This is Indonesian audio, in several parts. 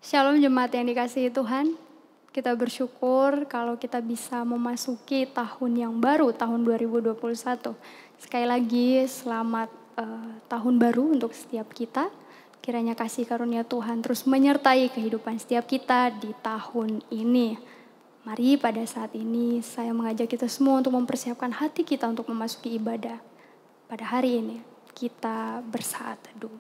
Shalom jemaat yang dikasihi Tuhan. Kita bersyukur kalau kita bisa memasuki tahun yang baru, tahun 2021. Sekali lagi selamat tahun baru untuk setiap kita. Kiranya kasih karunia Tuhan terus menyertai kehidupan setiap kita di tahun ini. Mari pada saat ini saya mengajak kita semua untuk mempersiapkan hati kita untuk memasuki ibadah. Pada hari ini kita bersaat teduh.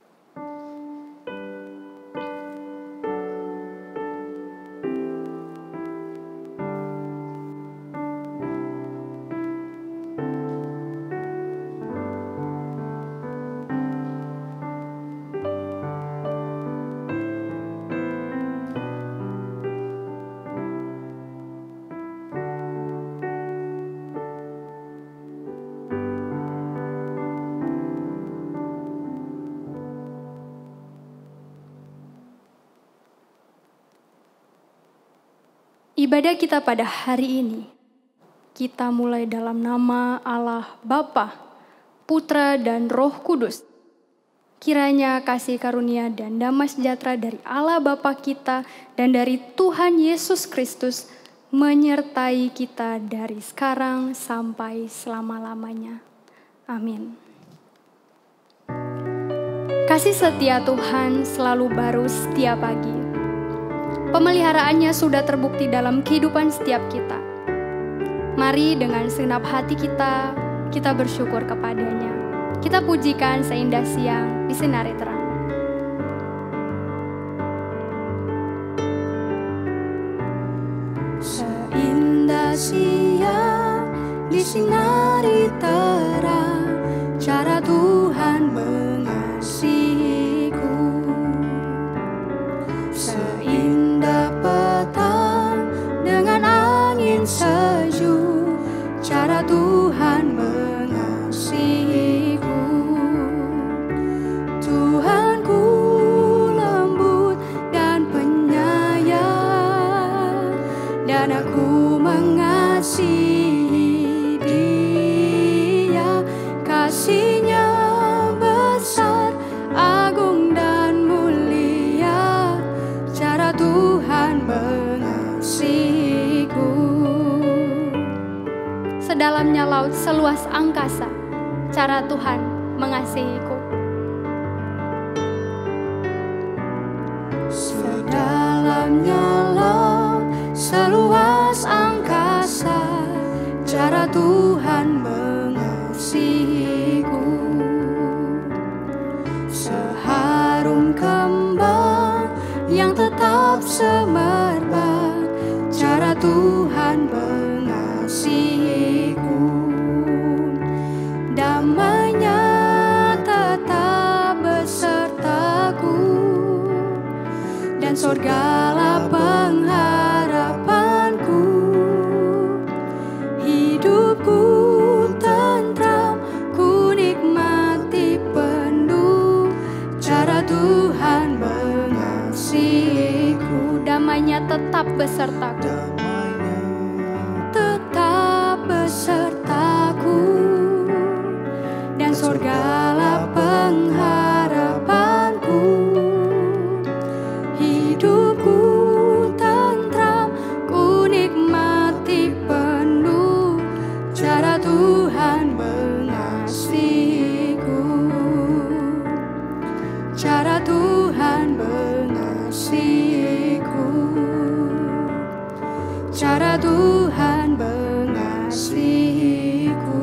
Ibadah kita pada hari ini, kita mulai dalam nama Allah Bapa, Putra dan Roh Kudus. Kiranya kasih karunia dan damai sejahtera dari Allah Bapa kita dan dari Tuhan Yesus Kristus menyertai kita dari sekarang sampai selama-lamanya. Amin. Kasih setia Tuhan selalu baru setiap pagi. Pemeliharaannya sudah terbukti dalam kehidupan setiap kita. Mari dengan segenap hati kita bersyukur kepadanya. Kita pujikan seindah siang disinari terang. Seindah siang disinari terang, cara Tuhan mengasihiku. Seindah petang dengan angin sejuk, cara Tuhan mengasihiku. Tuhanku lembut dan penyayang, dan aku mengasihi Dia. Kasih-Nya besar, agung dan mulia, cara Tuhan mengasihiku. Sedalamnya laut, seluas angkasa, cara Tuhan mengasihiku. Sedalamnya laut, seluas angkasa, cara Tuhan mengasihiku. Seharum kembang yang tetap semerbak, cara Tuhan mengasihiku. Damai-Nya tetap besertaku, dan sorgalah pengharapanku. Hidupku tentram, ku nikmati penuh, cara Tuhan mengasihiku. Damai-Nya tetap besertaku. Tetap besertaku, dan sorgalah pengharapanku. Hidupku tentram, ku nikmati penuh, cara Tuhan mengasihiku. Cara Tuhan mengasihiku. Cara Tuhan mengasihiku.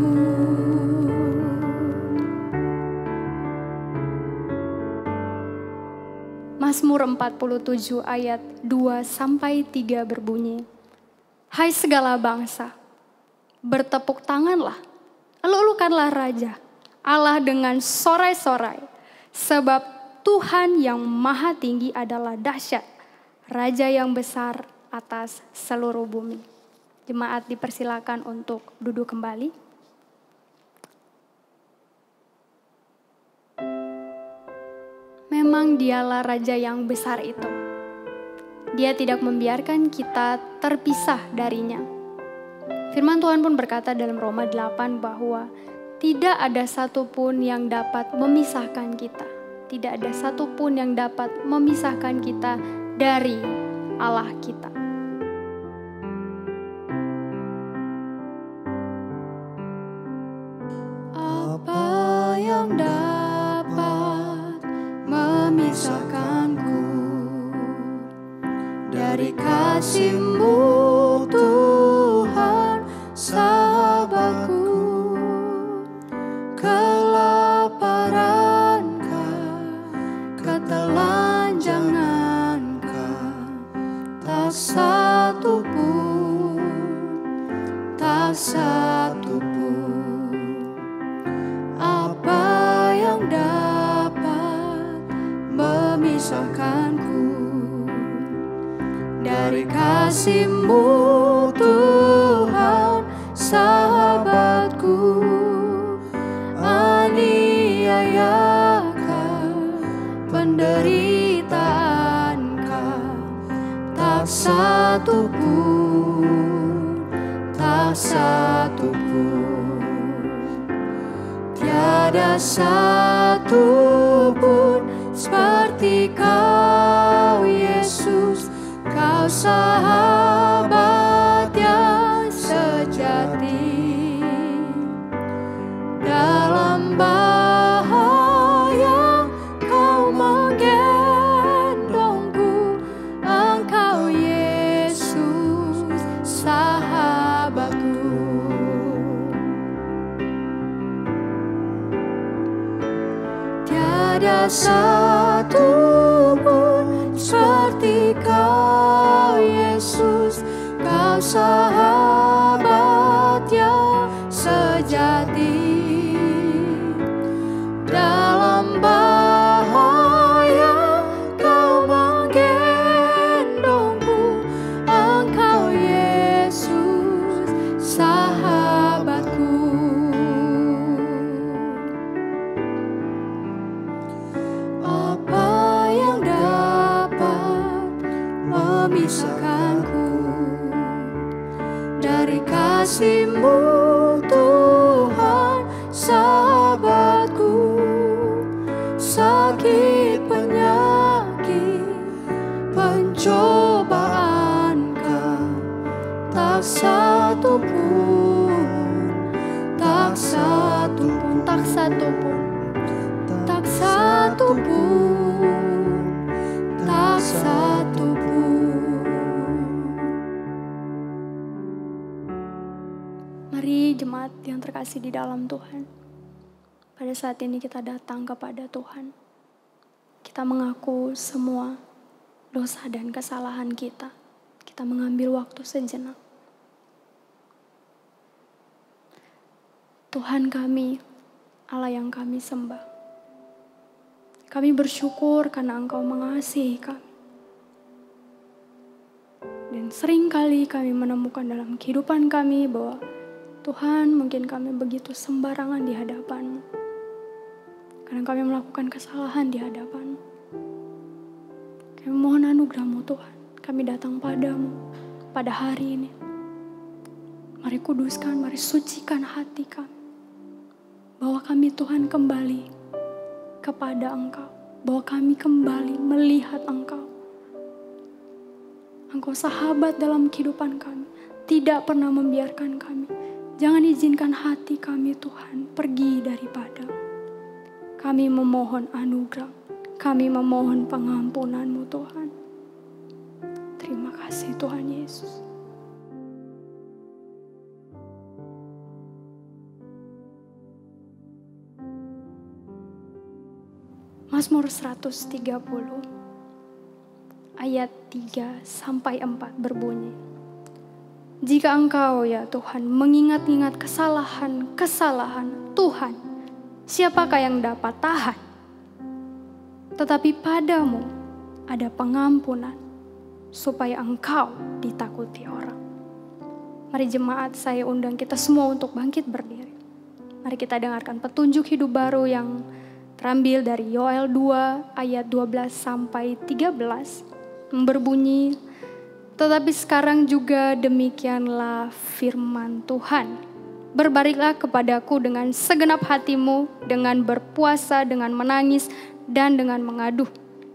Mazmur 47 ayat 2-3 berbunyi, hai segala bangsa, bertepuk tanganlah, elulukanlah Raja, Allah dengan sorai-sorai, sebab Tuhan yang maha tinggi adalah dahsyat, Raja yang besar atas seluruh bumi. Jemaat dipersilakan untuk duduk kembali. Memang Dialah Raja yang besar itu. Dia tidak membiarkan kita terpisah darinya. Firman Tuhan pun berkata dalam Roma 8 bahwa tidak ada satupun yang dapat memisahkan kita. Tidak ada satupun yang dapat memisahkan kita dari Allah kita. Apa yang dapat memisahkanku dari kasih-Mu, Tuhan, sahabatku? Kelaparankah, ketelanjangankah, tak satu pun, tak satu pun. Apa yang dapat memisahkanku dari kasih-Mu, Tuhan, sahabatku? Aniayakah, penderitaankah, tak satu pun, tak satu pun. Tiada satu pun seperti Kau, Yesus. Kau sahabat yang sejati. Dalam bahaya Kau menggendongku. Engkau, Yesus, sahabatku. Tiada satu pun seperti Kau, Yesus. Kau sahabat yang sejati. Dalam bahaya Kau menggendongku. Engkau, Yesus, sahabatku. Apa yang dapat memisahkanku dari kasih-Mu, Tuhan, sahabatku? Sakit, penyakit, pencobaankah, tak satu pun, tak satu pun, tak satu pun, tak satu pun, tak satu pun. Mari jemaat yang terkasih di dalam Tuhan, pada saat ini kita datang kepada Tuhan. Kita mengaku semua dosa dan kesalahan kita. Kita mengambil waktu sejenak. Tuhan kami, Allah yang kami sembah. Kami bersyukur karena Engkau mengasihi kami. Dan seringkali kami menemukan dalam kehidupan kami bahwa Tuhan, mungkin kami begitu sembarangan di hadapan-Mu. Karena kami melakukan kesalahan di hadapan-Mu. Kami mohon anugerah-Mu Tuhan. Kami datang pada-Mu pada hari ini. Mari kuduskan, mari sucikan hati kami. Bahwa kami Tuhan kembali kepada Engkau. Bahwa kami kembali melihat Engkau. Engkau sahabat dalam kehidupan kami. Tidak pernah membiarkan kami. Jangan izinkan hati kami Tuhan pergi daripada-Mu. Kami memohon anugerah. Kami memohon pengampunan-Mu Tuhan. Terima kasih Tuhan Yesus. Mazmur 130 ayat 3-4 berbunyi. Jika Engkau ya Tuhan mengingat-ingat kesalahan Tuhan, siapakah yang dapat tahan? Tetapi pada-Mu ada pengampunan, supaya Engkau ditakuti orang. Mari jemaat, saya undang kita semua untuk bangkit berdiri. Mari kita dengarkan petunjuk hidup baru yang terambil dari Yoel 2 ayat 12-13. Berbunyi, tetapi sekarang juga demikianlah firman Tuhan. Berbaliklah kepadaku dengan segenap hatimu, dengan berpuasa, dengan menangis, dan dengan mengaduh.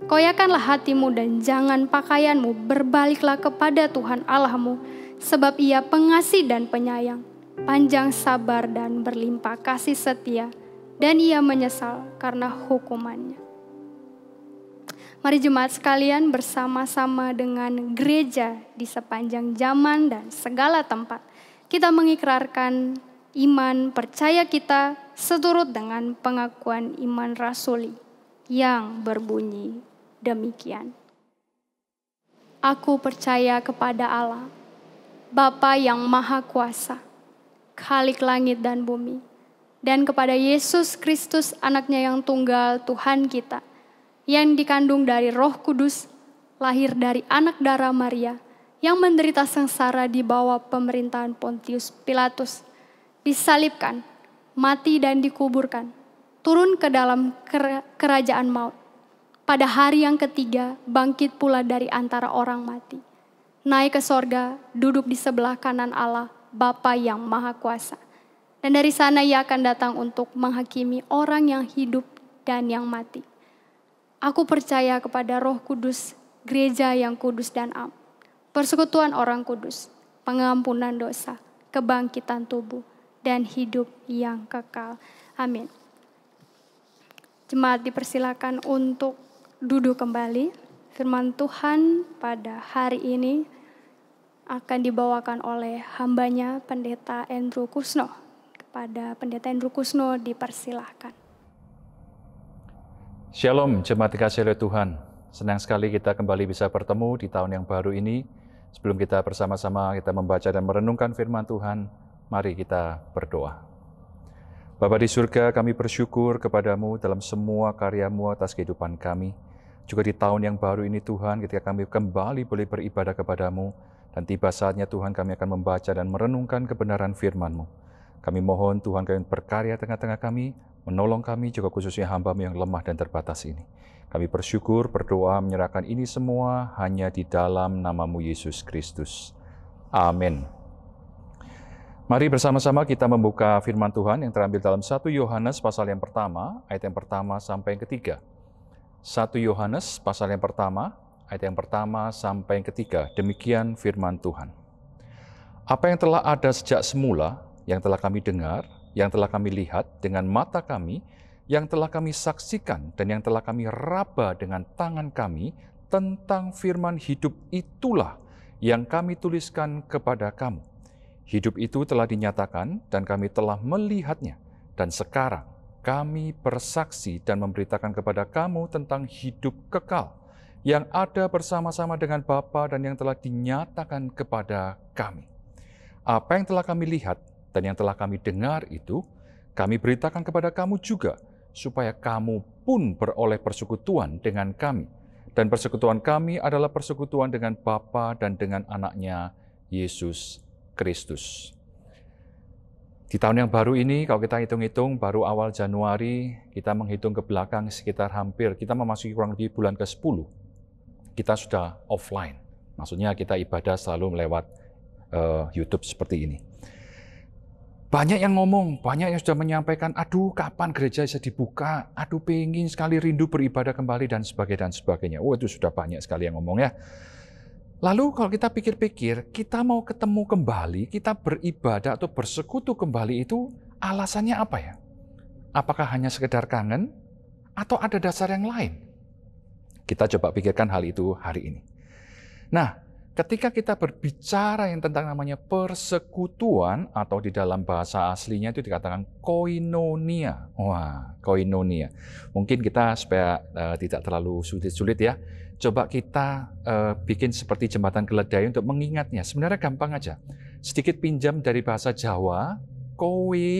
Koyakanlah hatimu dan jangan pakaianmu, berbaliklah kepada Tuhan Allahmu, sebab Ia pengasih dan penyayang, panjang sabar dan berlimpah kasih setia, dan Ia menyesal karena hukumannya. Mari jemaat sekalian, bersama-sama dengan gereja di sepanjang zaman dan segala tempat, kita mengikrarkan iman percaya kita seturut dengan pengakuan iman rasuli yang berbunyi demikian. Aku percaya kepada Allah, Bapa yang Maha Kuasa, Khalik langit dan bumi, dan kepada Yesus Kristus, anaknya yang tunggal, Tuhan kita, yang dikandung dari Roh Kudus, lahir dari anak darah Maria, yang menderita sengsara di bawah pemerintahan Pontius Pilatus, disalibkan, mati dan dikuburkan, turun ke dalam kerajaan maut. Pada hari yang ketiga, bangkit pula dari antara orang mati, naik ke sorga, duduk di sebelah kanan Allah, Bapa yang Maha Kuasa. Dan dari sana Ia akan datang untuk menghakimi orang yang hidup dan yang mati. Aku percaya kepada Roh Kudus, gereja yang kudus dan am, persekutuan orang kudus, pengampunan dosa, kebangkitan tubuh, dan hidup yang kekal. Amin. Jemaat dipersilakan untuk duduk kembali. Firman Tuhan pada hari ini akan dibawakan oleh hambanya Pendeta Andrew Kusno. Kepada Pendeta Andrew Kusno dipersilahkan. Shalom, jemaat dikasihi oleh Tuhan. Senang sekali kita kembali bisa bertemu di tahun yang baru ini. Sebelum kita bersama-sama kita membaca dan merenungkan firman Tuhan, mari kita berdoa. Bapa di surga, kami bersyukur kepadamu dalam semua karya-Mu atas kehidupan kami. Juga di tahun yang baru ini Tuhan, ketika kami kembali boleh beribadah kepadamu, dan tiba saatnya Tuhan kami akan membaca dan merenungkan kebenaran firman-Mu. Kami mohon Tuhan kami berkarya tengah-tengah kami, menolong kami juga khususnya hamba-Mu yang lemah dan terbatas ini. Kami bersyukur, berdoa, menyerahkan ini semua hanya di dalam nama-Mu Yesus Kristus. Amin. Mari bersama-sama kita membuka firman Tuhan yang terambil dalam 1 Yohanes pasal yang pertama, ayat yang pertama sampai yang ketiga. 1 Yohanes pasal yang pertama, ayat yang pertama sampai yang ketiga. Demikian firman Tuhan. Apa yang telah ada sejak semula, yang telah kami dengar, yang telah kami lihat dengan mata kami, yang telah kami saksikan dan yang telah kami raba dengan tangan kami tentang firman hidup itulah yang kami tuliskan kepada kamu. Hidup itu telah dinyatakan dan kami telah melihatnya, dan sekarang kami bersaksi dan memberitakan kepada kamu tentang hidup kekal yang ada bersama-sama dengan Bapa dan yang telah dinyatakan kepada kami. Apa yang telah kami lihat dan yang telah kami dengar itu, kami beritakan kepada kamu juga, supaya kamu pun beroleh persekutuan dengan kami. Dan persekutuan kami adalah persekutuan dengan Bapa dan dengan anaknya, Yesus Kristus. Di tahun yang baru ini, kalau kita hitung-hitung, baru awal Januari, kita menghitung ke belakang sekitar hampir, kita memasuki kurang lebih bulan ke-10. Kita sudah offline, maksudnya kita ibadah selalu melewat YouTube seperti ini. Banyak yang ngomong, banyak yang sudah menyampaikan, aduh kapan gereja bisa dibuka, aduh pengen sekali rindu beribadah kembali dan sebagainya. Oh itu sudah banyak sekali yang ngomong ya. Lalu kalau kita pikir-pikir, kita mau ketemu kembali, kita beribadah atau bersekutu kembali itu alasannya apa ya? Apakah hanya sekedar kangen atau ada dasar yang lain? Kita coba pikirkan hal itu hari ini. Nah, ketika kita berbicara yang tentang namanya persekutuan atau di dalam bahasa aslinya itu dikatakan koinonia. Wah, koinonia. Mungkin kita supaya tidak terlalu sulit-sulit ya, coba kita bikin seperti jembatan keledai untuk mengingatnya. Sebenarnya gampang aja. Sedikit pinjam dari bahasa Jawa, kowe,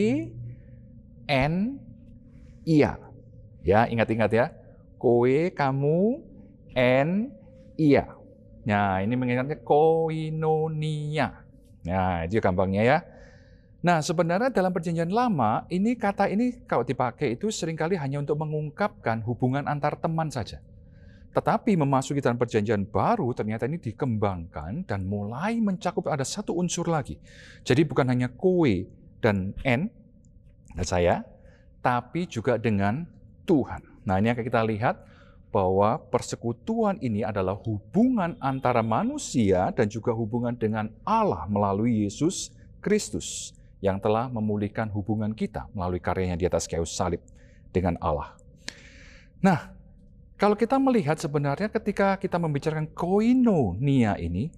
en, iya. Ya, ingat-ingat ya. Kowe, kamu, en, iya. Nah, ini mengingatnya koinonia. Nah, itu gampangnya ya. Nah, sebenarnya dalam perjanjian lama, ini kata ini kalau dipakai itu seringkali hanya untuk mengungkapkan hubungan antar teman saja. Tetapi memasuki dalam perjanjian baru, ternyata ini dikembangkan dan mulai mencakup ada satu unsur lagi. Jadi bukan hanya kowe dan en, dan saya, tapi juga dengan Tuhan. Nah, ini akan kita lihat bahwa persekutuan ini adalah hubungan antara manusia dan juga hubungan dengan Allah melalui Yesus Kristus yang telah memulihkan hubungan kita melalui karyanya di atas kayu salib dengan Allah. Nah, kalau kita melihat sebenarnya ketika kita membicarakan koinonia ini,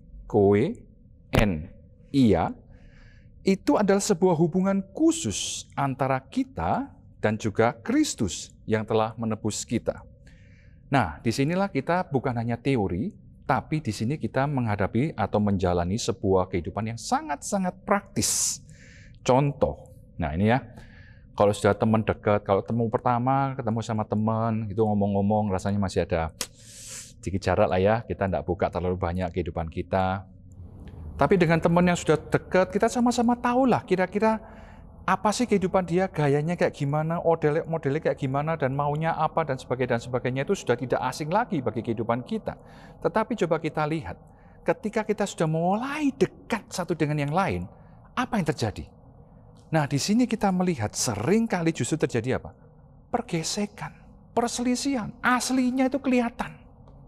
koe-en-ia, itu adalah sebuah hubungan khusus antara kita dan juga Kristus yang telah menebus kita. Nah, disinilah kita bukan hanya teori, tapi di sini kita menghadapi atau menjalani sebuah kehidupan yang sangat-sangat praktis. Contoh, nah ini ya, kalau sudah teman dekat, kalau ketemu sama teman, itu ngomong-ngomong rasanya masih ada sedikit jarak lah ya, kita tidak buka terlalu banyak kehidupan kita. Tapi dengan teman yang sudah dekat, kita sama-sama tahu lah kira-kira apa sih kehidupan dia, gayanya kayak gimana, modelnya kayak gimana, dan maunya apa, dan sebagainya itu sudah tidak asing lagi bagi kehidupan kita. Tetapi coba kita lihat, ketika kita sudah mulai dekat satu dengan yang lain, apa yang terjadi? Nah, di sini kita melihat sering kali justru terjadi apa? Pergesekan, perselisihan, aslinya itu kelihatan.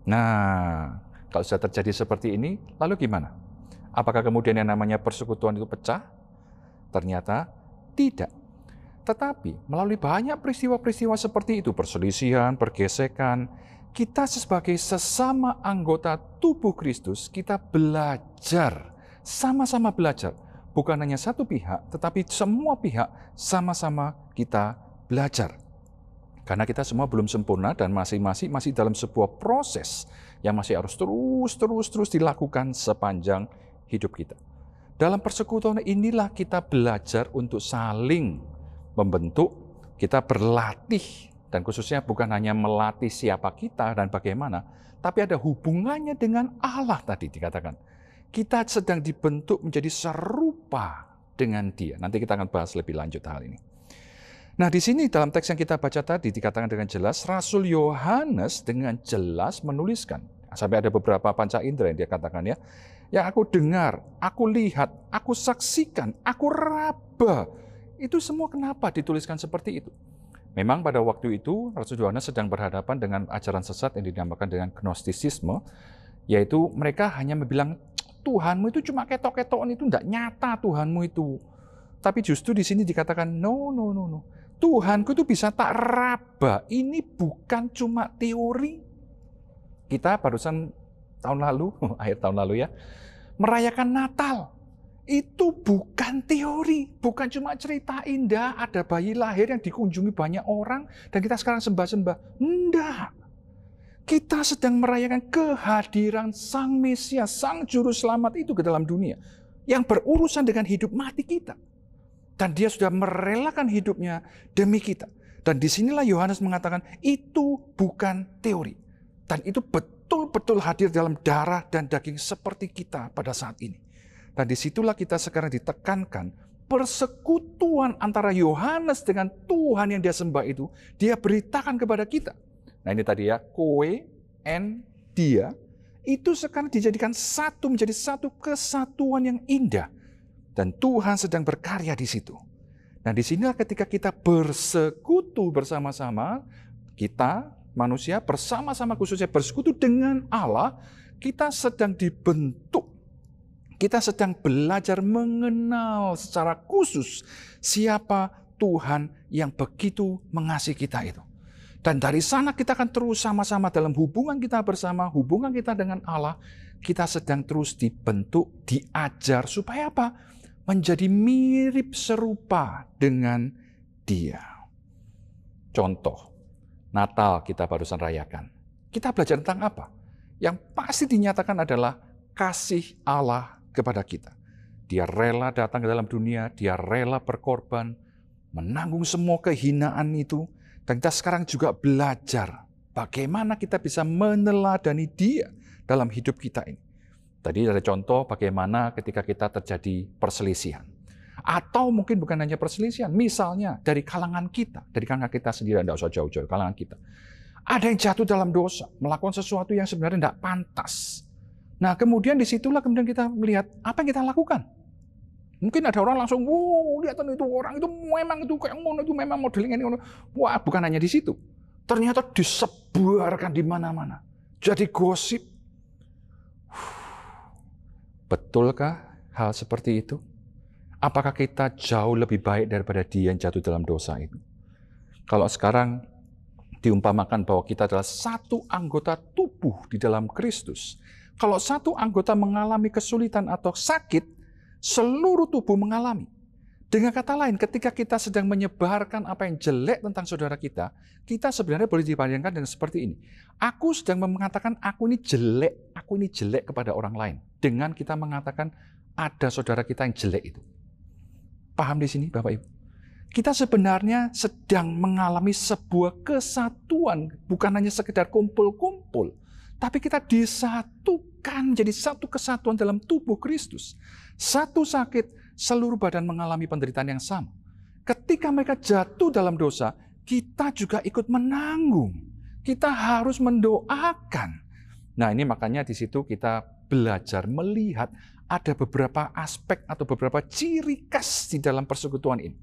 Nah, kalau sudah terjadi seperti ini, lalu gimana? Apakah kemudian yang namanya persekutuan itu pecah? Ternyata tidak. Tetapi melalui banyak peristiwa-peristiwa seperti itu, perselisihan, pergesekan, kita sebagai sesama anggota tubuh Kristus, kita belajar, sama-sama belajar. Bukan hanya satu pihak, tetapi semua pihak sama-sama kita belajar. Karena kita semua belum sempurna dan masing-masing masih dalam sebuah proses yang masih harus terus dilakukan sepanjang hidup kita. Dalam persekutuan inilah kita belajar untuk saling membentuk, kita berlatih, dan khususnya bukan hanya melatih siapa kita dan bagaimana, tapi ada hubungannya dengan Allah tadi dikatakan. Kita sedang dibentuk menjadi serupa dengan Dia. Nanti kita akan bahas lebih lanjut hal ini. Nah, di sini dalam teks yang kita baca tadi dikatakan dengan jelas, Rasul Yohanes dengan jelas menuliskan. Sampai ada beberapa panca indera yang dia katakan ya. Yang aku dengar, aku lihat, aku saksikan, aku raba. Itu semua kenapa dituliskan seperti itu? Memang pada waktu itu Rasul Yohanes sedang berhadapan dengan ajaran sesat yang dinamakan dengan gnostisisme, yaitu mereka hanya bilang Tuhanmu itu cuma ketok-ketokan, itu tidak nyata Tuhanmu itu. Tapi justru di sini dikatakan no. Tuhanku itu bisa tak raba. Ini bukan cuma teori. Kita barusan tahun lalu, akhir tahun lalu ya, merayakan Natal. Itu bukan teori, bukan cuma cerita indah, ada bayi lahir yang dikunjungi banyak orang, dan kita sekarang sembah-sembah. Enggak. Kita sedang merayakan kehadiran Sang Mesias, Sang Juru Selamat itu ke dalam dunia, yang berurusan dengan hidup mati kita. Dan dia sudah merelakan hidupnya demi kita. Dan disinilah Yohanes mengatakan, itu bukan teori. Dan itu betul-betul hadir dalam darah dan daging seperti kita pada saat ini. Dan disitulah kita sekarang ditekankan, persekutuan antara Yohanes dengan Tuhan yang dia sembah itu, dia beritakan kepada kita. Nah ini tadi ya, koe, en, dia, itu sekarang dijadikan satu, menjadi satu kesatuan yang indah. Dan Tuhan sedang berkarya di situ. Nah disinilah ketika kita bersekutu bersama-sama, kita manusia bersama-sama khususnya bersekutu dengan Allah, kita sedang dibentuk. Kita sedang belajar mengenal secara khusus siapa Tuhan yang begitu mengasihi kita itu. Dan dari sana kita akan terus sama-sama dalam hubungan kita bersama, hubungan kita dengan Allah, kita sedang terus dibentuk, diajar supaya apa? Menjadi mirip serupa dengan Dia. Contoh, Natal kita barusan rayakan. Kita belajar tentang apa? Yang pasti dinyatakan adalah kasih Allah kepada kita. Dia rela datang ke dalam dunia, dia rela berkorban, menanggung semua kehinaan itu. Dan kita sekarang juga belajar bagaimana kita bisa meneladani Dia dalam hidup kita ini. Tadi ada contoh bagaimana ketika kita terjadi perselisihan. Atau mungkin bukan hanya perselisihan, misalnya dari kalangan kita sendiri, tidak usah jauh-jauh, kalangan kita. Ada yang jatuh dalam dosa, melakukan sesuatu yang sebenarnya tidak pantas. Nah kemudian disitulah kemudian kita melihat apa yang kita lakukan. Mungkin ada orang langsung, wow lihat itu orang itu memang itu kayak ngono, itu memang modeling ini. Wah bukan hanya di situ. ternyata disebarkan di mana-mana. Jadi gosip. Betulkah hal seperti itu? Apakah kita jauh lebih baik daripada dia yang jatuh dalam dosa itu? Kalau sekarang diumpamakan bahwa kita adalah satu anggota tubuh di dalam Kristus. Kalau satu anggota mengalami kesulitan atau sakit, seluruh tubuh mengalami. Dengan kata lain, ketika kita sedang menyebarkan apa yang jelek tentang saudara kita sebenarnya boleh dibandingkan dengan seperti ini. Aku sedang mengatakan aku ini jelek kepada orang lain. Dengan kita mengatakan ada saudara kita yang jelek itu. Paham di sini Bapak Ibu? Kita sebenarnya sedang mengalami sebuah kesatuan, bukan hanya sekedar kumpul-kumpul, tapi kita disatukan jadi satu kesatuan dalam tubuh Kristus. Satu sakit, seluruh badan mengalami penderitaan yang sama. Ketika mereka jatuh dalam dosa, kita juga ikut menanggung. Kita harus mendoakan. Nah, ini makanya di situ kita belajar melihat ada beberapa aspek atau beberapa ciri khas di dalam persekutuan ini.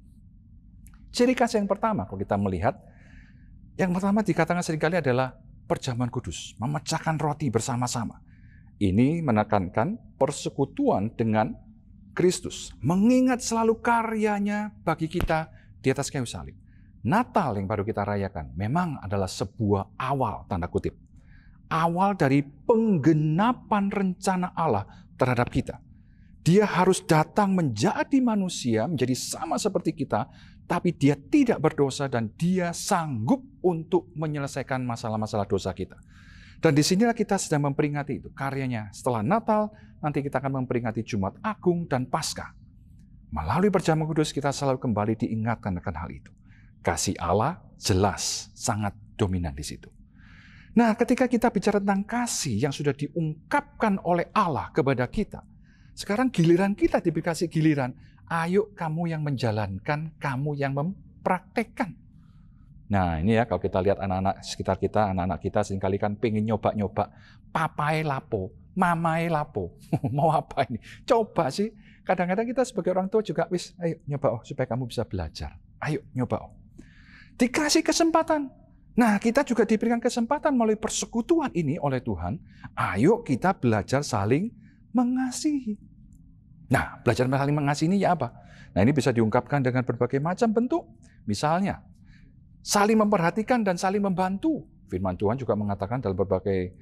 Ciri khas yang pertama, kalau kita melihat, yang pertama dikatakan seringkali adalah perjamuan kudus, memecahkan roti bersama-sama. Ini menekankan persekutuan dengan Kristus, mengingat selalu karyanya bagi kita di atas kayu salib. Natal yang baru kita rayakan memang adalah sebuah awal, tanda kutip. Awal dari penggenapan rencana Allah terhadap kita. Dia harus datang menjadi manusia, menjadi sama seperti kita, tapi dia tidak berdosa dan dia sanggup untuk menyelesaikan masalah-masalah dosa kita. Dan disinilah kita sedang memperingati itu, karyanya. Setelah Natal, nanti kita akan memperingati Jumat Agung dan Paskah. Melalui perjamuan kudus kita selalu kembali diingatkan akan hal itu. Kasih Allah jelas, sangat dominan di situ. Nah, ketika kita bicara tentang kasih yang sudah diungkapkan oleh Allah kepada kita, sekarang giliran kita dikasih giliran, ayo kamu yang menjalankan, kamu yang mempraktekkan. Nah ini ya kalau kita lihat anak-anak sekitar kita, anak-anak kita seringkali kan pengen nyoba-nyoba, papai lapo, mamai lapo, mau apa ini? Coba sih, kadang-kadang kita sebagai orang tua juga, ayo nyoba supaya kamu bisa belajar, ayo nyoba. Dikasih kesempatan. Nah kita juga diberikan kesempatan melalui persekutuan ini oleh Tuhan, ayo kita belajar saling mengasihi. Nah belajar saling mengasihi ini ya apa? Nah ini bisa diungkapkan dengan berbagai macam bentuk, misalnya, saling memperhatikan dan saling membantu. Firman Tuhan juga mengatakan dalam berbagai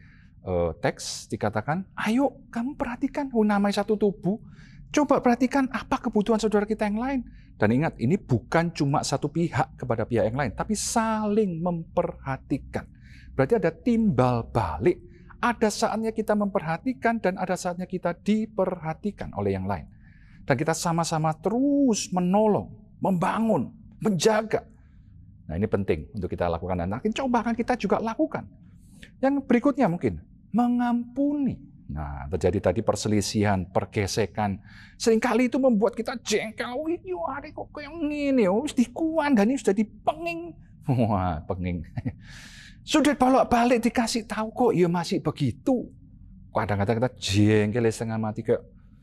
teks, dikatakan, ayo kamu perhatikan, namanya satu tubuh, coba perhatikan apa kebutuhan saudara kita yang lain. Dan ingat, ini bukan cuma satu pihak kepada pihak yang lain, tapi saling memperhatikan. Berarti ada timbal balik. Ada saatnya kita memperhatikan dan ada saatnya kita diperhatikan oleh yang lain. Dan kita sama-sama terus menolong, membangun, menjaga. Nah ini penting untuk kita lakukan. Dan coba kan kita juga lakukan. Yang berikutnya mungkin mengampuni. Nah terjadi tadi perselisihan, pergesekan. Seringkali itu membuat kita jengkel. Wih, hari kok kayak gini, dikuan dan ini sudah dipenging. Wah, penging. Sudah bolak-balik dikasih tahu kok, ya masih begitu. Kadang-kadang kita jengkel setengah mati kayak.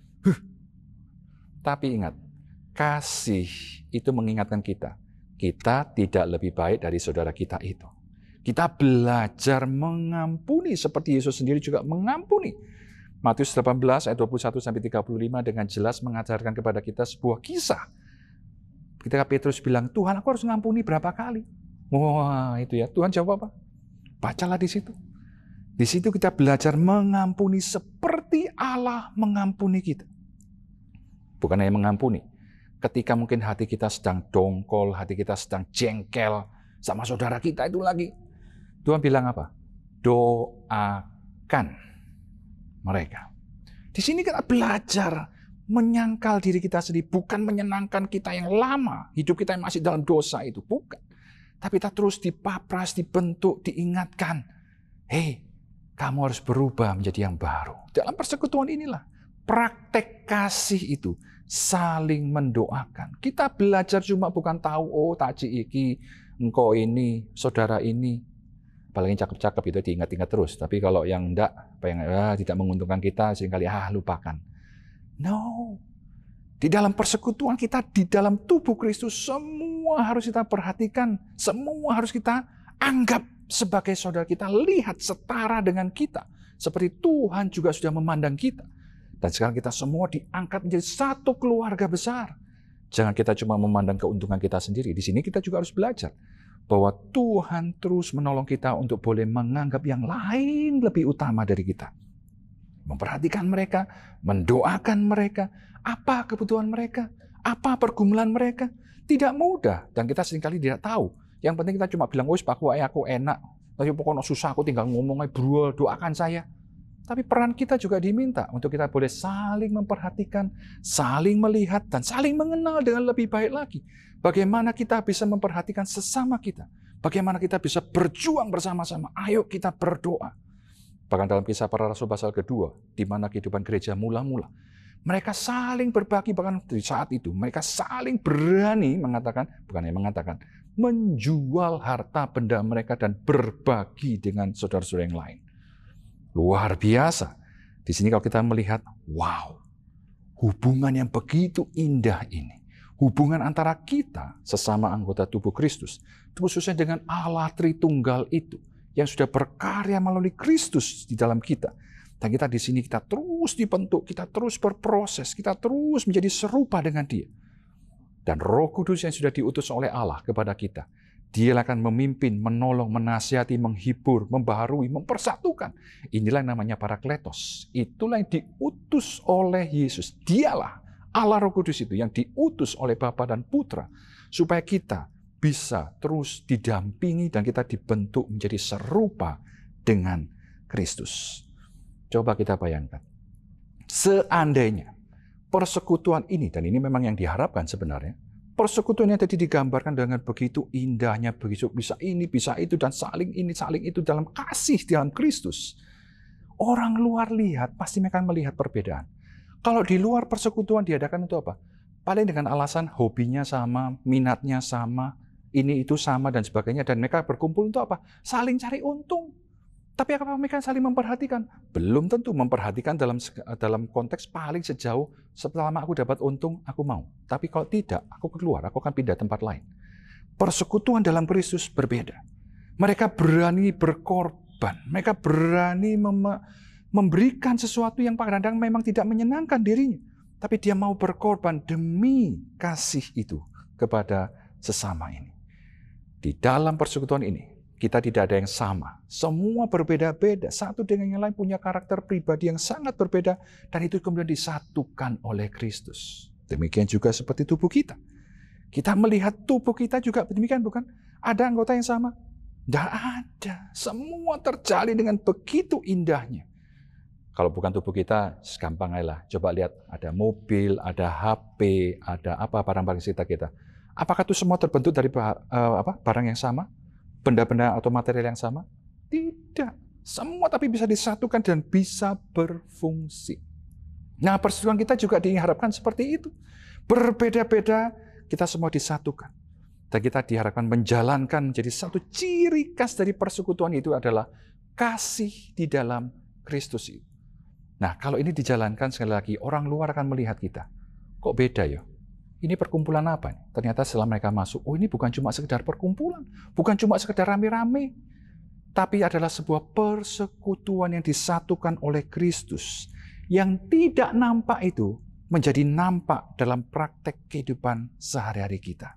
Tapi ingat, kasih itu mengingatkan kita. Kita tidak lebih baik dari saudara kita itu. Kita belajar mengampuni seperti Yesus sendiri juga mengampuni. Matius 18 ayat 21-35 dengan jelas mengajarkan kepada kita sebuah kisah. Ketika Petrus bilang, Tuhan aku harus mengampuni berapa kali? Wah itu ya, Tuhan jawab apa? Bacalah di situ. Di situ kita belajar mengampuni seperti Allah mengampuni kita. Bukan hanya mengampuni. Ketika mungkin hati kita sedang dongkol, hati kita sedang jengkel sama saudara kita itu lagi. Tuhan bilang apa? Doakan mereka. Di sini kita belajar menyangkal diri kita sendiri. Bukan menyenangkan kita yang lama. Hidup kita yang masih dalam dosa itu. Bukan. Tapi kita terus dipapras, dibentuk, diingatkan. Hei, kamu harus berubah menjadi yang baru. Dalam persekutuan inilah. Praktek kasih itu. Saling mendoakan. Kita belajar cuma bukan tahu, oh taji iki, engkau ini, saudara ini. Apalagi cakep-cakep itu diingat-ingat terus. Tapi kalau yang enggak, tidak menguntungkan kita, seringkali lupakan. No. Di dalam persekutuan kita, di dalam tubuh Kristus, semua harus kita perhatikan. Semua harus kita Anggap sebagai saudara kita, lihat setara dengan kita. Seperti Tuhan juga sudah memandang kita. Dan sekarang kita semua diangkat menjadi satu keluarga besar. Jangan kita cuma memandang keuntungan kita sendiri. Di sini kita juga harus belajar bahwa Tuhan terus menolong kita untuk boleh menganggap yang lain lebih utama dari kita. Memperhatikan mereka, mendoakan mereka, apa kebutuhan mereka, apa pergumulan mereka. Tidak mudah, dan kita seringkali tidak tahu. Yang penting kita cuma bilang, wis aku enak, tapi pokoknya susah aku tinggal ngomong aja, bro, doakan saya. Tapi peran kita juga diminta untuk kita boleh saling memperhatikan, saling melihat, dan saling mengenal dengan lebih baik lagi. Bagaimana kita bisa memperhatikan sesama kita. Bagaimana kita bisa berjuang bersama-sama. Ayo kita berdoa. Bahkan dalam Kisah Para Rasul pasal kedua, di mana kehidupan gereja mula-mula, mereka saling berbagi, bahkan di saat itu mereka saling berani mengatakan, bukan yang mengatakan, menjual harta benda mereka dan berbagi dengan saudara-saudara yang lain. Luar biasa. Di sini kalau kita melihat, wow, hubungan yang begitu indah ini. Hubungan antara kita sesama anggota tubuh Kristus, khususnya dengan Allah Tritunggal itu, yang sudah berkarya melalui Kristus di dalam kita. Dan kita di sini kita terus dibentuk, kita terus berproses, kita terus menjadi serupa dengan Dia. Dan Roh Kudus yang sudah diutus oleh Allah kepada kita, Dia akan memimpin, menolong, menasihati, menghibur, membaharui, mempersatukan. Inilah yang namanya Parakletos. Itulah yang diutus oleh Yesus. Dialah Allah Roh Kudus itu yang diutus oleh Bapa dan Putra, supaya kita bisa terus didampingi dan kita dibentuk menjadi serupa dengan Kristus. Coba kita bayangkan, seandainya persekutuan ini, dan ini memang yang diharapkan sebenarnya, persekutuan yang tadi digambarkan dengan begitu indahnya, begitu bisa ini, bisa itu, dan saling ini, saling itu dalam kasih dalam Kristus. Orang luar lihat, pasti mereka melihat perbedaan. Kalau di luar persekutuan diadakan untuk apa? Paling dengan alasan hobinya sama, minatnya sama, ini itu sama, dan sebagainya. Dan mereka berkumpul untuk apa? Saling cari untung. Tapi apakah mereka saling memperhatikan? Belum tentu memperhatikan dalam konteks paling sejauh selama aku dapat untung, aku mau. Tapi kalau tidak, aku keluar, aku akan pindah tempat lain. Persekutuan dalam Kristus berbeda. Mereka berani berkorban. Mereka berani memberikan sesuatu yang kadang-kadang memang tidak menyenangkan dirinya. Tapi dia mau berkorban demi kasih itu kepada sesama ini. Di dalam persekutuan ini, kita tidak ada yang sama. Semua berbeda-beda. Satu dengan yang lain punya karakter pribadi yang sangat berbeda. Dan itu kemudian disatukan oleh Kristus. Demikian juga seperti tubuh kita. Kita melihat tubuh kita juga demikian, bukan? Ada anggota yang sama? Tidak ada. Semua terjalin dengan begitu indahnya. Kalau bukan tubuh kita, gampang aja lah. Coba lihat, ada mobil, ada HP, ada apa barang-barang sekitar kita. Apakah itu semua terbentuk dari barang yang sama? Benda-benda atau material yang sama? Tidak. Semua tapi bisa disatukan dan bisa berfungsi. Nah, persekutuan kita juga diharapkan seperti itu. Berbeda-beda, kita semua disatukan. Dan kita diharapkan menjalankan menjadi satu ciri khas dari persekutuan itu adalah kasih di dalam Kristus itu. Nah, kalau ini dijalankan sekali lagi, orang luar akan melihat kita. Kok beda ya? Ini perkumpulan apa? Ternyata setelah mereka masuk, oh ini bukan cuma sekedar perkumpulan, bukan cuma sekedar rame-rame, tapi adalah sebuah persekutuan yang disatukan oleh Kristus, yang tidak nampak itu menjadi nampak dalam praktek kehidupan sehari-hari kita.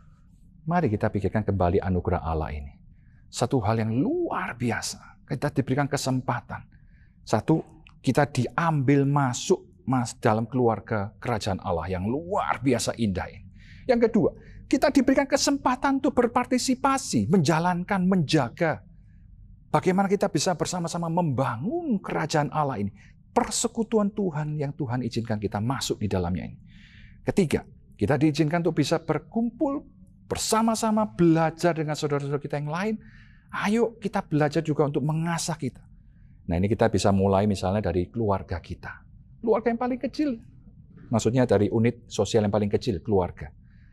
Mari kita pikirkan kembali anugerah Allah ini. Satu hal yang luar biasa, kita diberikan kesempatan. Satu, kita diambil masuk dalam keluarga kerajaan Allah yang luar biasa indah ini. Yang kedua, kita diberikan kesempatan untuk berpartisipasi, menjalankan, menjaga. Bagaimana kita bisa bersama-sama membangun kerajaan Allah ini. Persekutuan Tuhan yang Tuhan izinkan kita masuk di dalamnya ini. Ketiga, kita diizinkan untuk bisa berkumpul bersama-sama, belajar dengan saudara-saudara kita yang lain. Ayo kita belajar juga untuk mengasah kita. Nah, ini kita bisa mulai misalnya dari keluarga kita. Keluarga yang paling kecil, maksudnya dari unit sosial yang paling kecil, keluarga.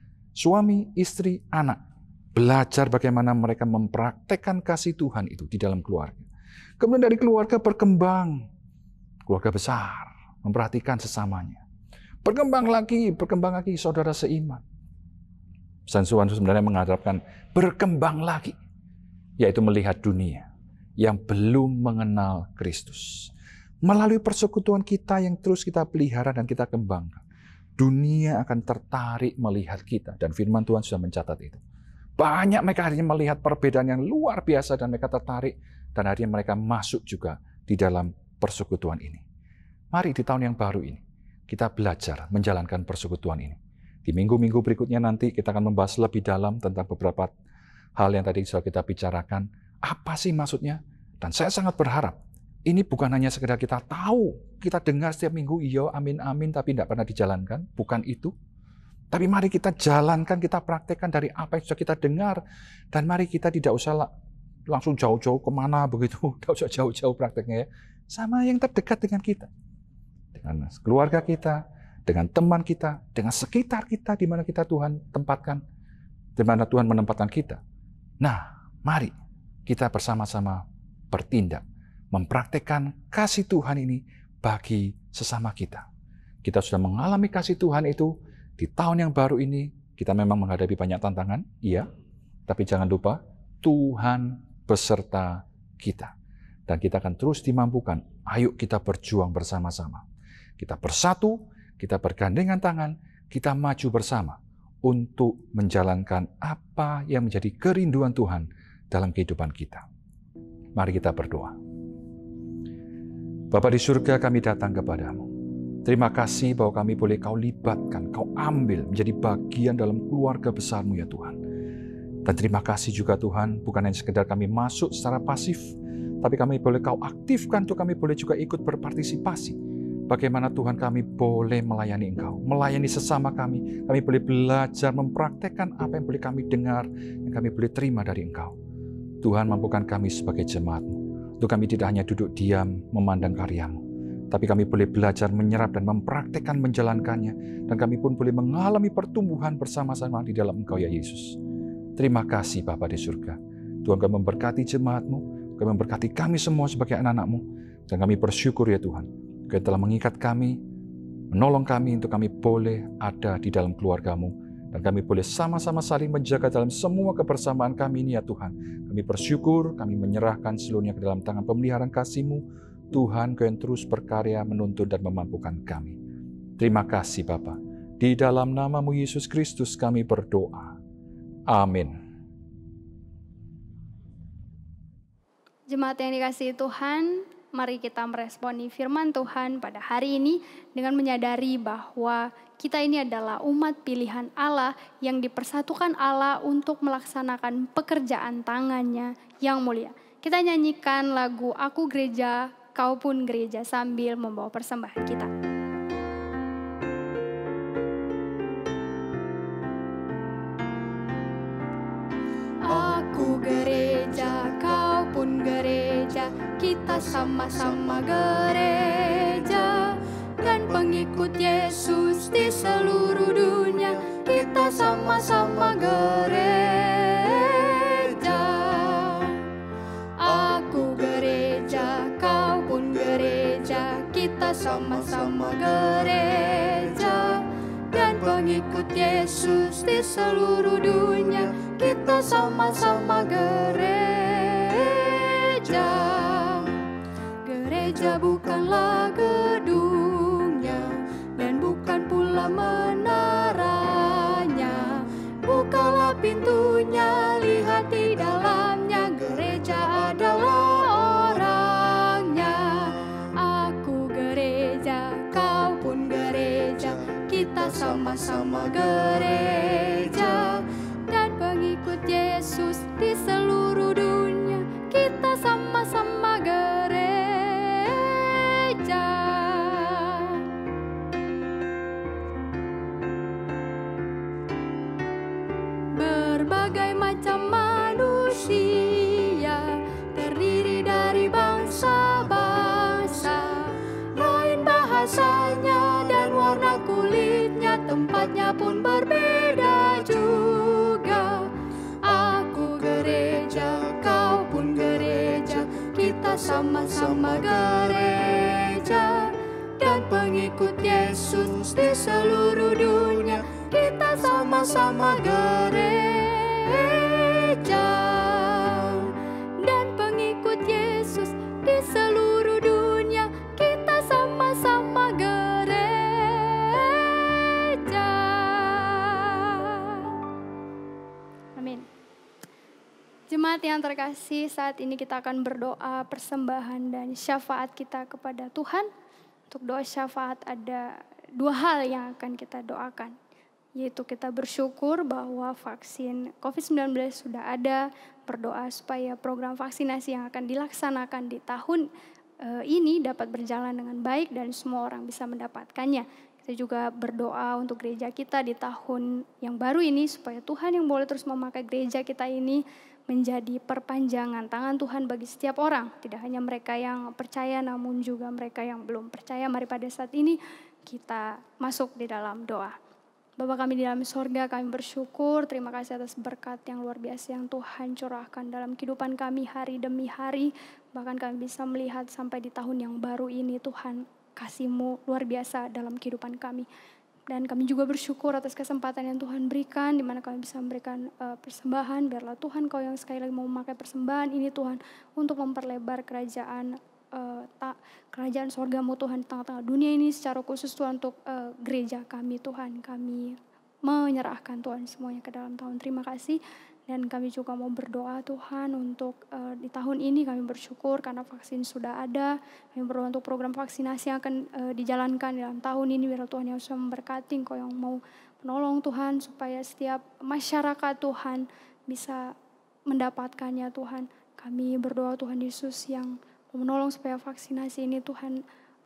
Suami, istri, anak. Belajar bagaimana mereka mempraktekkan kasih Tuhan itu di dalam keluarga. Kemudian dari keluarga berkembang, keluarga besar, memperhatikan sesamanya. Berkembang lagi saudara seiman. Pesan Tuhan sebenarnya mengharapkan berkembang lagi. yaitu melihat dunia yang belum mengenal Kristus. Melalui persekutuan kita yang terus kita pelihara dan kita kembangkan, dunia akan tertarik melihat kita, dan firman Tuhan sudah mencatat itu. Banyak mereka akhirnya melihat perbedaan yang luar biasa dan mereka tertarik, dan akhirnya mereka masuk juga di dalam persekutuan ini. Mari di tahun yang baru ini, kita belajar menjalankan persekutuan ini. Di minggu-minggu berikutnya nanti kita akan membahas lebih dalam tentang beberapa hal yang tadi sudah kita bicarakan. Apa sih maksudnya? Dan saya sangat berharap ini bukan hanya sekedar kita tahu, kita dengar setiap minggu, iya, amin, amin, tapi tidak pernah dijalankan. Bukan itu. Tapi mari kita jalankan, kita praktekkan dari apa yang sudah kita dengar. Dan mari kita tidak usah langsung jauh-jauh kemana begitu. Tidak usah jauh-jauh prakteknya ya. Sama yang terdekat dengan kita. Dengan keluarga kita, dengan teman kita, dengan sekitar kita, di mana kita Tuhan tempatkan, di mana Tuhan menempatkan kita. Nah, mari kita bersama-sama bertindak, mempraktekkan kasih Tuhan ini bagi sesama kita. Kita sudah mengalami kasih Tuhan itu di tahun yang baru ini. Kita memang menghadapi banyak tantangan, iya. Tapi jangan lupa, Tuhan beserta kita. Dan kita akan terus dimampukan. Ayo kita berjuang bersama-sama. Kita bersatu, kita bergandengan tangan, kita maju bersama untuk menjalankan apa yang menjadi kerinduan Tuhan dalam kehidupan kita. Mari kita berdoa. Bapa di surga, kami datang kepadamu. Terima kasih bahwa kami boleh Kau libatkan, Kau ambil menjadi bagian dalam keluarga besar-Mu ya Tuhan. Dan terima kasih juga Tuhan, bukan hanya sekedar kami masuk secara pasif, tapi kami boleh Kau aktifkan untuk kami boleh juga ikut berpartisipasi. Bagaimana Tuhan kami boleh melayani Engkau, melayani sesama kami boleh belajar mempraktekkan apa yang boleh kami dengar, yang kami boleh terima dari Engkau. Tuhan, mampukan kami sebagai jemaat-Mu, untuk kami tidak hanya duduk diam memandang karya-Mu, tapi kami boleh belajar menyerap dan mempraktekkan menjalankannya, dan kami pun boleh mengalami pertumbuhan bersama-sama di dalam Engkau ya Yesus. Terima kasih Bapa di surga. Tuhan, Kau memberkati jemaat-Mu, Kau memberkati kami semua sebagai anak-anak-Mu, dan kami bersyukur ya Tuhan, Kau telah mengikat kami, menolong kami untuk kami boleh ada di dalam keluarga-Mu, dan kami boleh sama-sama saling menjaga dalam semua kebersamaan kami ini ya Tuhan. Kami bersyukur, kami menyerahkan seluruhnya ke dalam tangan pemeliharaan kasih-Mu. Tuhan, Kau yang terus berkarya menuntun dan memampukan kami. Terima kasih Bapa. Di dalam nama-Mu Yesus Kristus kami berdoa. Amin. Jemaat yang dikasihi Tuhan, mari kita meresponi firman Tuhan pada hari ini dengan menyadari bahwa kita ini adalah umat pilihan Allah yang dipersatukan Allah untuk melaksanakan pekerjaan tangannya yang mulia. Kita nyanyikan lagu Aku Gereja, Kau Pun Gereja sambil membawa persembahan kita. Aku gereja, kau pun gereja, kita sama-sama gereja. Dan pengikut Yesus di seluruh dunia, kita sama-sama gereja. Aku gereja, kau pun gereja, kita sama-sama gereja. Dan pengikut Yesus di seluruh dunia, kita sama-sama gereja. Gereja bukanlah gedungnya, dan bukan pula menaranya. Bukalah pintunya, lihat di dalamnya, gereja adalah orangnya. Aku gereja, kau pun gereja, kita sama-sama gereja. Dan pengikut Yesus di seluruh dunia, kita sama-sama gereja. Berbagai macam manusia, terdiri dari bangsa-bangsa, lain bahasanya dan warna kulitnya, tempatnya pun berbeda juga. Aku gereja, kau pun gereja, kita sama-sama gereja. Dan pengikut Yesus di seluruh dunia, kita sama-sama gereja. Jemaat yang terkasih, saat ini kita akan berdoa persembahan dan syafaat kita kepada Tuhan. Untuk doa syafaat ada 2 hal yang akan kita doakan, yaitu kita bersyukur bahwa vaksin COVID-19 sudah ada, berdoa supaya program vaksinasi yang akan dilaksanakan di tahun ini dapat berjalan dengan baik dan semua orang bisa mendapatkannya. Kita juga berdoa untuk gereja kita di tahun yang baru ini supaya Tuhan yang boleh terus memakai gereja kita ini menjadi perpanjangan tangan Tuhan bagi setiap orang. Tidak hanya mereka yang percaya namun juga mereka yang belum percaya. Mari pada saat ini kita masuk di dalam doa. Bapa kami di dalam sorga, kami bersyukur, terima kasih atas berkat yang luar biasa yang Tuhan curahkan dalam kehidupan kami hari demi hari. Bahkan kami bisa melihat sampai di tahun yang baru ini Tuhan, kasih-Mu luar biasa dalam kehidupan kami. Dan kami juga bersyukur atas kesempatan yang Tuhan berikan, di mana kami bisa memberikan persembahan. Biarlah Tuhan Kau yang sekali lagi mau memakai persembahan ini Tuhan, untuk memperlebar kerajaan sorga-Mu Tuhan di tengah-tengah dunia ini, secara khusus Tuhan untuk gereja kami Tuhan. Kami menyerahkan Tuhan semuanya ke dalam Tuhan. Terima kasih. Dan kami juga mau berdoa Tuhan untuk di tahun ini kami bersyukur karena vaksin sudah ada. Kami berdoa untuk program vaksinasi yang akan dijalankan dalam tahun ini. Biar Tuhan yang sudah memberkati, Engkau yang mau menolong Tuhan supaya setiap masyarakat Tuhan bisa mendapatkannya Tuhan. Kami berdoa Tuhan Yesus yang menolong supaya vaksinasi ini Tuhan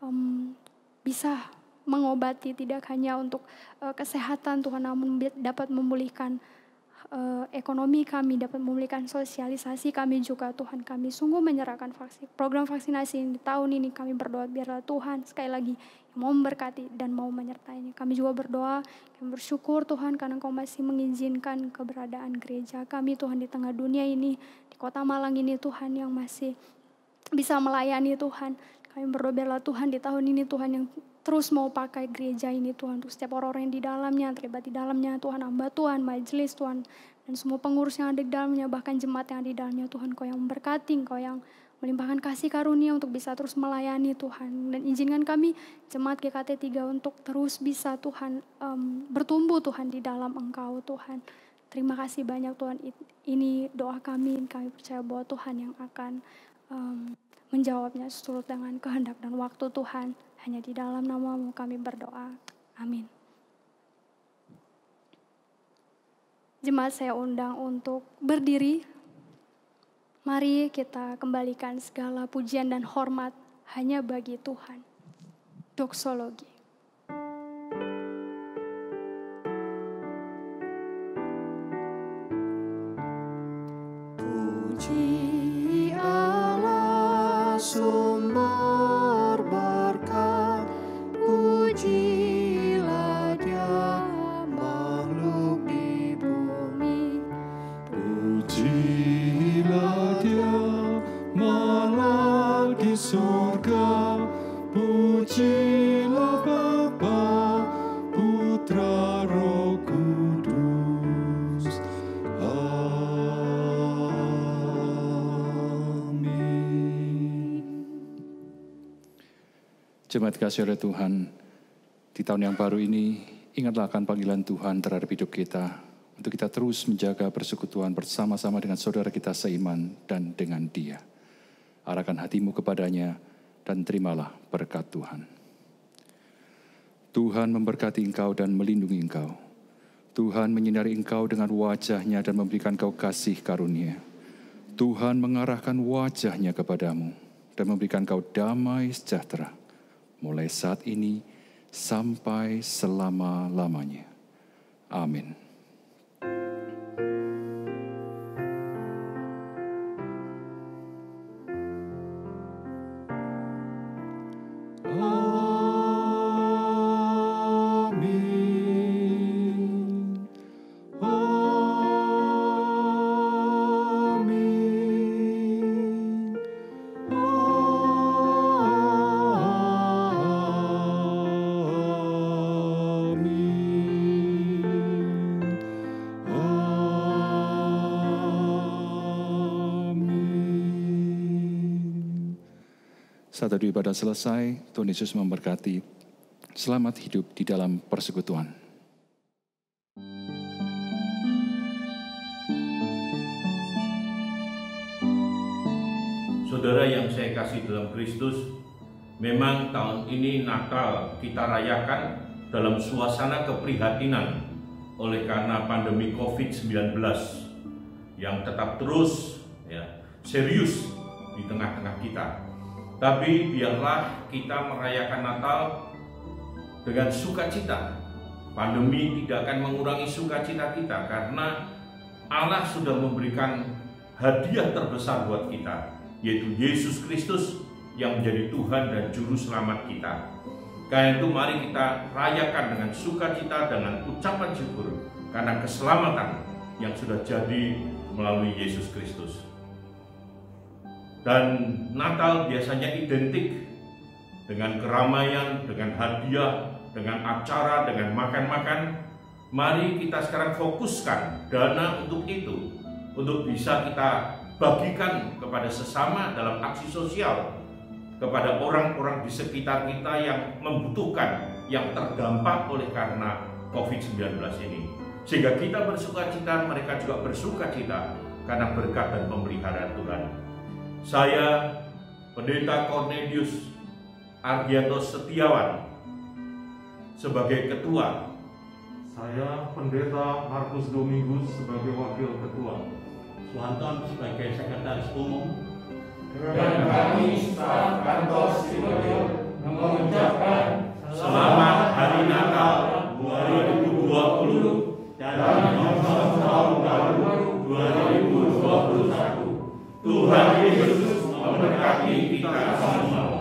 bisa mengobati tidak hanya untuk kesehatan Tuhan, namun dapat memulihkan ekonomi kami, dapat memulihkan sosialisasi kami juga Tuhan. Kami sungguh menyerahkan program vaksinasi di tahun ini. Kami berdoa biarlah Tuhan sekali lagi yang mau memberkati dan mau menyertainya. Kami juga berdoa, kami bersyukur Tuhan karena Engkau masih mengizinkan keberadaan gereja kami Tuhan di tengah dunia ini, di kota Malang ini Tuhan, yang masih bisa melayani Tuhan. Kami berdoa biarlah Tuhan di tahun ini Tuhan yang terus mau pakai gereja ini Tuhan, untuk setiap orang-orang yang di dalamnya, terlibat di dalamnya Tuhan, hamba Tuhan, majelis Tuhan, dan semua pengurus yang ada di dalamnya, bahkan jemaat yang ada di dalamnya Tuhan. Kau yang memberkati, Kau yang melimpahkan kasih karunia untuk bisa terus melayani Tuhan. Dan izinkan kami jemaat GKT 3 untuk terus bisa Tuhan bertumbuh Tuhan di dalam Engkau Tuhan. Terima kasih banyak Tuhan. Ini doa kami percaya bahwa Tuhan yang akan menjawabnya seturut dengan kehendak dan waktu Tuhan. Hanya di dalam nama-Mu kami berdoa. Amin. Jemaat saya undang untuk berdiri. Mari kita kembalikan segala pujian dan hormat hanya bagi Tuhan. Doksologi. Puji Allah sumber berkat, pujilah Dia makhluk di bumi. Pujilah Dia malah di surga, pujilah Bapa, Putra, Roh Kudus. Jemaat kasih oleh Tuhan, di tahun yang baru ini, ingatlah akan panggilan Tuhan terhadap hidup kita, untuk kita terus menjaga persekutuan bersama-sama dengan saudara kita seiman dan dengan Dia. Arahkan hatimu kepadanya dan terimalah berkat Tuhan. Tuhan memberkati engkau dan melindungi engkau. Tuhan menyinari engkau dengan wajah-Nya dan memberikan engkau kasih karunia. Tuhan mengarahkan wajah-Nya kepadamu dan memberikan engkau damai sejahtera, mulai saat ini sampai selama-lamanya. Amin. Saat tadi ibadah selesai, Tuhan Yesus memberkati. Selamat hidup di dalam persekutuan. Saudara yang saya kasih dalam Kristus, memang tahun ini Natal kita rayakan dalam suasana keprihatinan oleh karena pandemi COVID-19 yang tetap terus serius di tengah-tengah kita. Tapi biarlah kita merayakan Natal dengan sukacita. Pandemi tidak akan mengurangi sukacita kita karena Allah sudah memberikan hadiah terbesar buat kita, yaitu Yesus Kristus yang menjadi Tuhan dan Juru Selamat kita. Karena itu mari kita rayakan dengan sukacita, dengan ucapan syukur karena keselamatan yang sudah jadi melalui Yesus Kristus. Dan Natal biasanya identik dengan keramaian, dengan hadiah, dengan acara, dengan makan-makan. Mari kita sekarang fokuskan dana untuk itu, untuk bisa kita bagikan kepada sesama dalam aksi sosial, kepada orang-orang di sekitar kita yang membutuhkan, yang terdampak oleh karena COVID-19 ini. Sehingga kita bersukacita, mereka juga bersukacita karena berkat dan pemeliharaan Tuhan. Saya, Pendeta Cornelius Argiantos Setiawan, sebagai ketua. Saya, Pendeta Markus Domingus, sebagai wakil ketua. Suhanton sebagai sekretaris umum. Dan kami staf kantor Sinodo mengucapkan Selamat Hari Natal 2020 dan Tahun Baru 2021. Tuhan Yesus memberkati kita semua.